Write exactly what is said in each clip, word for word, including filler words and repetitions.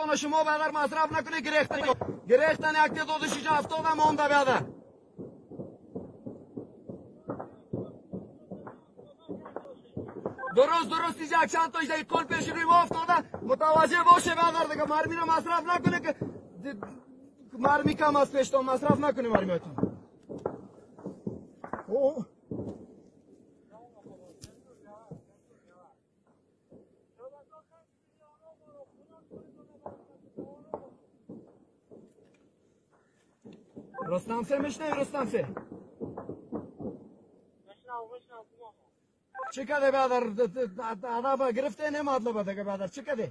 نمتونه شما برادر مصرف نکنه گرفتن گرفتن یک تعداد شش هفتاد هم مونده برادر. درست درست اینجا یک چند تاش دیگه کل پیش روی ما افتاده متوجه باشه برادر دیگه مرمی رو مصرف نکنه که مرمی کم از پیشتان مصرف نکنه مرمیتون. اوه رستم سه میشنوی رستم سه چی کده برادر عربا گرفته نمادله بده برادر چی کده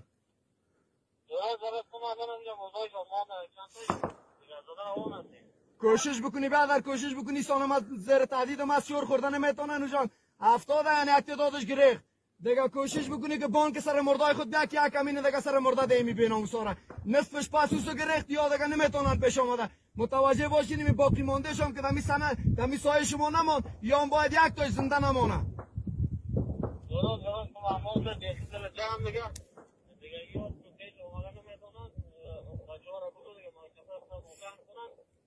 کوشش بکنی برادر کوشش بکنی سانم زیر تهدید ما شور خوردن نمیتونه نوجان هفتاد یعنی یک تعدادش گرفت دیگه کوشش بکنی که بانک سر مردای خود بیاک یک کمینه دیگه سر مرده دیمی بینام سارا نصفش پاسوسو گرفت یا دیگه نمیتونن پیش آمده متوجه باشین می باقی مونده شم که دمی سنه دمی سایه شما نمان یا هم باید یک تاش زنده نمانه درست درست محمود رو دیگه سر جمع دیگه دیگه یا تو پیش آمده نمیتونن بچه ها را بگو دیگه مکتبه خود مکان کنن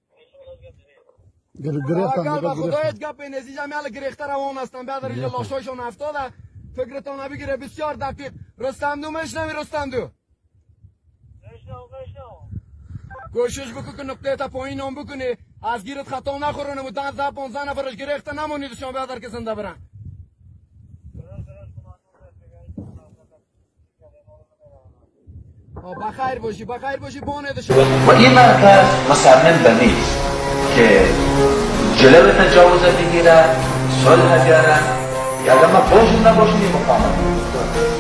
اگر به خدایت گپ این ازیجا میال گریخته روان هستن بیادر اینجا لاشایشان افتاده فکرتان نبگیره بسیار دقیق رستم دو میشنوی رستم دو کوشش بکن که نقطه تا پایین هم بکنی از گیرت خطا نخورونه و ده ده پانزده نفرش گریخته نمونید شما بیادر که زنده برن بخیر باشی بخیر باشی بانه شما و این مرکز مصمم به نیست که جلو تجاوز بگیره صلح بیاره یا اگر ما باشون نباشون یه مقامت